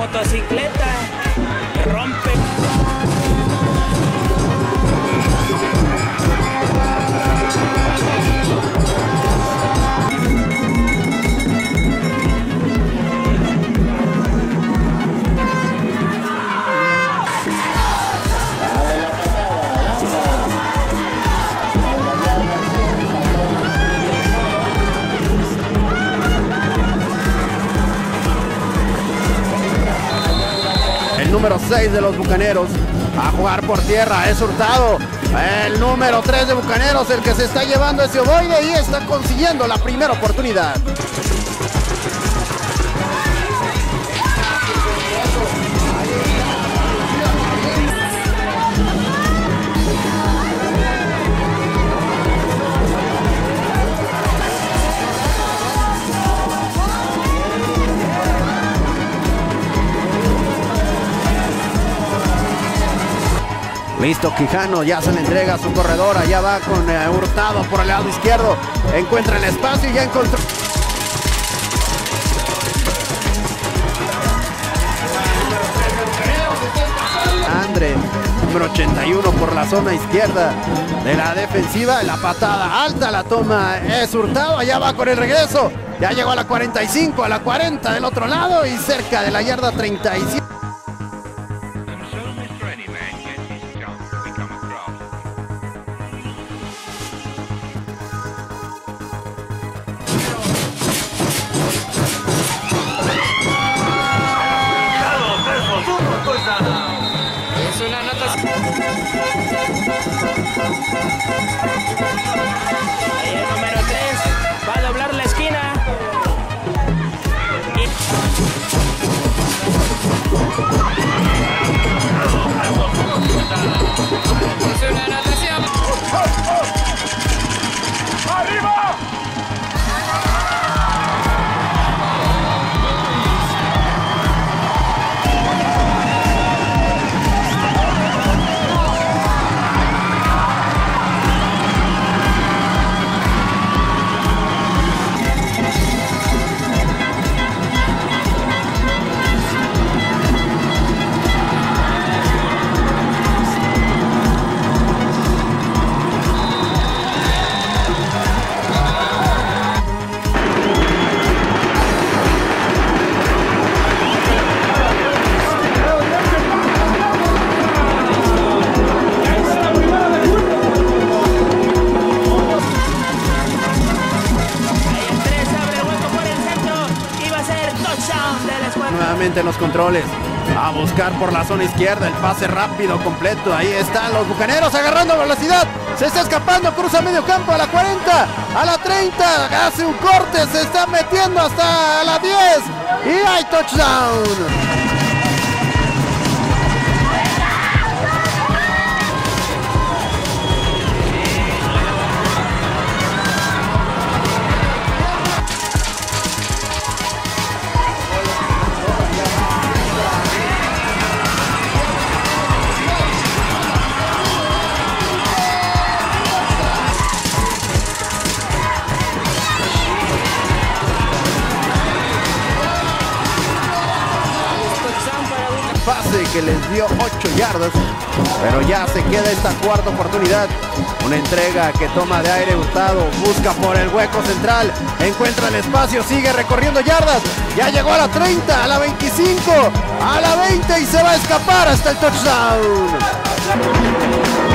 motocicleta rompe. El número 6 de los Bucaneros a jugar por tierra es Hurtado. El número 3 de Bucaneros, el que se está llevando ese ovoide y está consiguiendo la primera oportunidad. Listo, Quijano ya se le entrega a su corredora, ya va con Hurtado por el lado izquierdo, encuentra el espacio y ya encontró. Andre, número 81 por la zona izquierda de la defensiva, la patada alta, la toma es Hurtado, allá va con el regreso, ya llegó a la 45, a la 40 del otro lado y cerca de la yarda 37. Es una nota. Ahí el número 3 va a doblar la esquina. Es una anotación. ¡Arriba! Nuevamente en los controles, a buscar por la zona izquierda, el pase rápido, completo, ahí están los Bucaneros agarrando velocidad, se está escapando, cruza medio campo a la 40, a la 30, hace un corte, se está metiendo hasta la 10 y hay touchdown. Pase que les dio 8 yardas, pero ya se queda esta cuarta oportunidad. Una entrega que toma de aire Hurtado, busca por el hueco central, encuentra el espacio, sigue recorriendo yardas, ya llegó a la 30, a la 25, a la 20 y se va a escapar hasta el touchdown.